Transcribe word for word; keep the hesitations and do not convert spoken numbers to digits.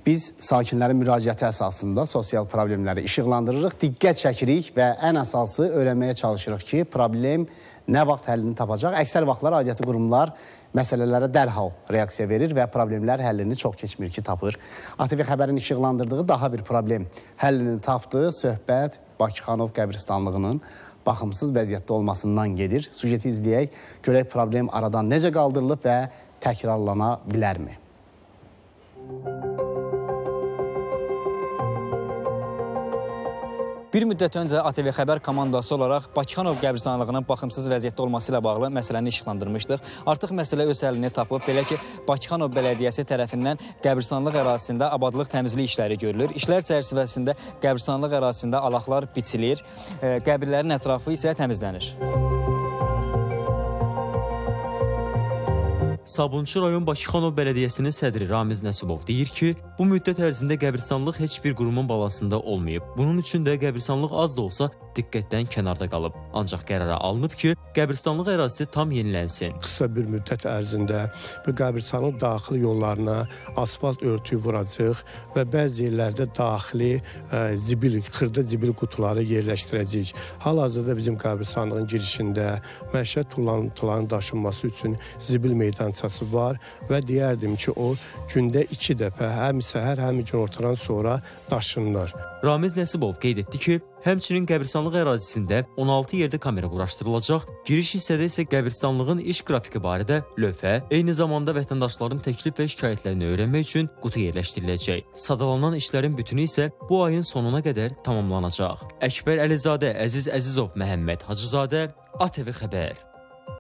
Biz sakinlərin müraciəti əsasında sosial problemləri işıqlandırırıq, diqqət çəkirik və ən əsası öyrənməyə çalışırıq ki, problem nə vaxt həllini tapacaq. Əksər vaxtlar aidiyyatı qurumlar məsələlərə dərhal reaksiya verir və problemlər həllini çox keçmir ki, tapır. A T V xəbərin işıqlandırdığı daha bir problem həllini tapdı. Söhbət Bakıxanov qəbristanlığının baxımsız vəziyyətdə olmasından gedir. Sujeti izləyək, görək problem aradan necə qaldırılıb və təkrarlana bilərmi? Bir müddət öncə A T V xəbər komandası olaraq Bakıxanov qəbristanlığının baxımsız vəziyyətdə olması ilə bağlı məsələni işıqlandırmışdıq. Artıq məsələ öz həllini tapıb, belə ki, Bakıxanov Bələdiyyəsi tərəfindən qəbristanlıq ərazisində abadlıq təmizlik işləri görülür. İşlər çərçivəsində qəbristanlıq ərazisində alaqlar biçilir, qəbirlərin ətrafı isə təmizlənir. Sabunçu rayon Bakıxanov Bələdiyyəsinin sədri Ramiz Nəsibov deyir ki, bu müddət ərzində qəbristanlıq heç bir qurumun balasında olmayıb. Bunun üçün də qəbristanlıq az da olsa diqqətdən kənarda qalıb. Ancaq qərara alınıb ki, qəbristanlıq ərazisi tam yenilənsin. Qısa bir müddət ərzində bu qəbristanlıq daxili yollarına asfalt örtüyü vuracaq və bəzi yerlərdə daxili ə, zibil, xırda zibil qutuları yerləşdirəcəyik. Hal-hazırda bizim qəbristanlığın girişində məişət tullantılarının daşınması üçün zibil meydançası var və deyərdim ki, o gündə iki dəfə həm səhər, həm gün ortadan sonra daşınır. Ramiz Nəsibov qeyd etdi ki, həmçinin qəbristanlıq ərazisində on altı yerdə kamera quraşdırılacaq, giriş hissədə isə qəbristanlığın iş qrafiki barədə lövhə, eyni zamanda vətəndaşların təklif və şikayətlərini öyrənmək üçün qutu yerləşdiriləcək. Sadalanan işlərin bütünü isə bu ayın sonuna qədər tamamlanacaq. Əkbər Əlizadə, Əziz Əzizov, Məhəmməd Hacızadə, A T V xəbər.